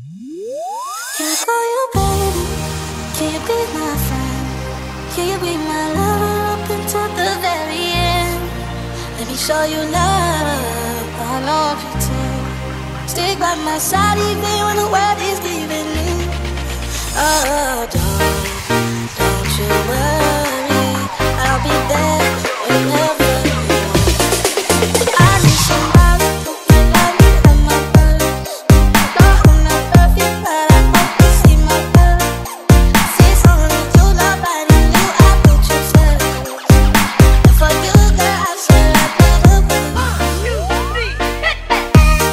Can I call you baby? Can you be my friend? Can you be my lover up until the very end? Let me show you love, I love you too. Stick by my side even when the world is leaving me. Oh, don't you worry, I'll be there whenever you want. I need somebody who can love me at my worst. Though I'm not perfect, but I hope you see my worth. See someone to love, I knew I put you first. And for you, girl, I swear I never will. 1, 2, 3, hit that.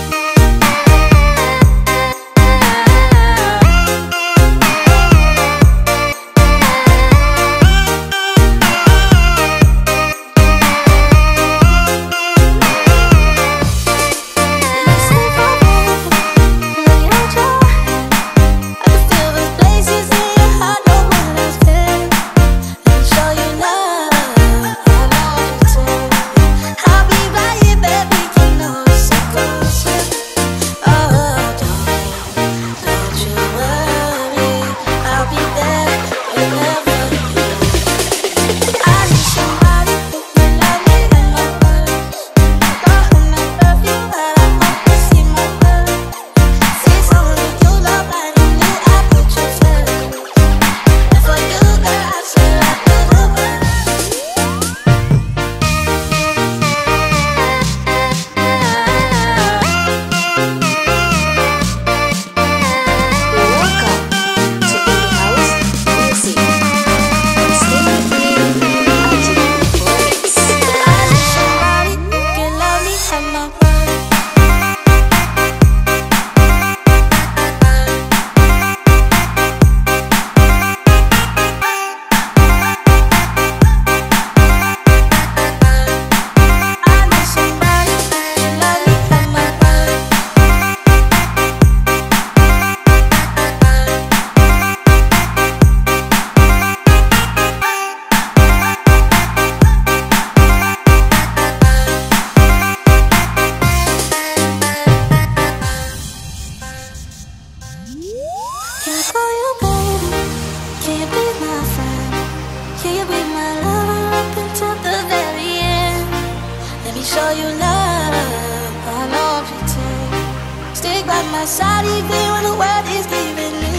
Can I call you baby? Can you be my friend? Can you be my lover up until the very end? Let me show you love, I love you too. Stick by my side even when the world is leaving me.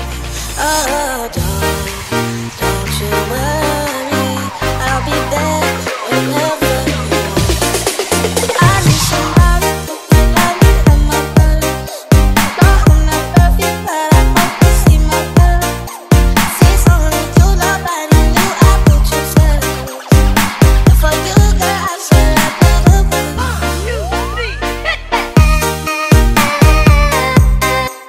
Oh, don't you worry, I'll be there whenever you want. I need somebody who can love me at my worst. Though I'm not perfect, but I hope you see my worth. See someone to love, I knew I put you first. And for you, girl, I swear I never will. 1, 2, 3, hit that.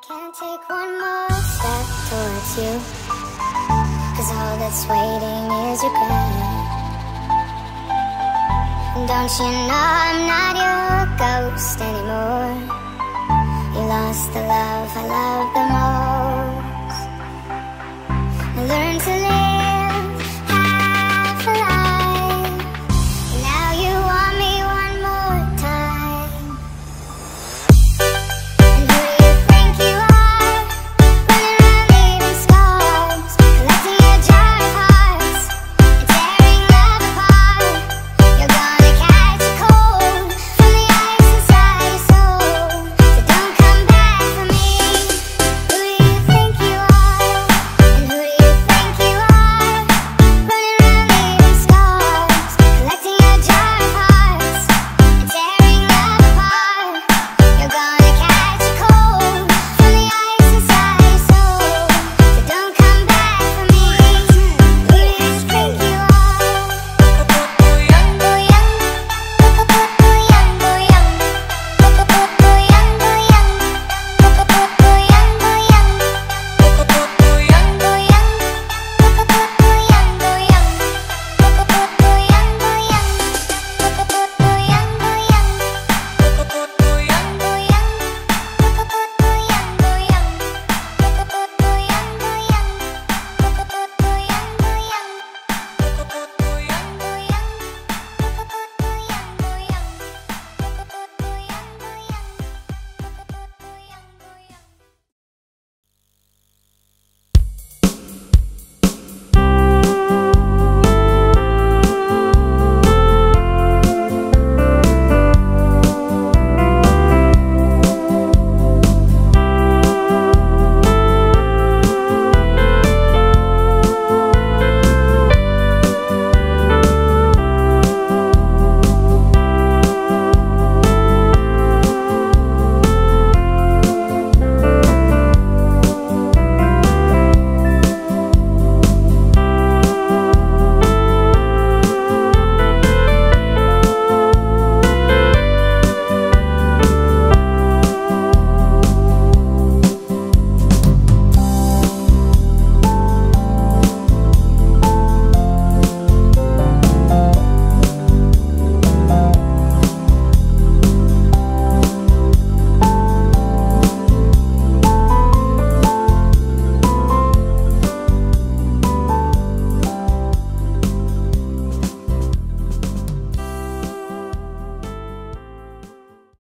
can't take one more step towards you, 'cause all that's waiting is regret. Don't you know I'm not your ghost anymore? You lost the love I love the most.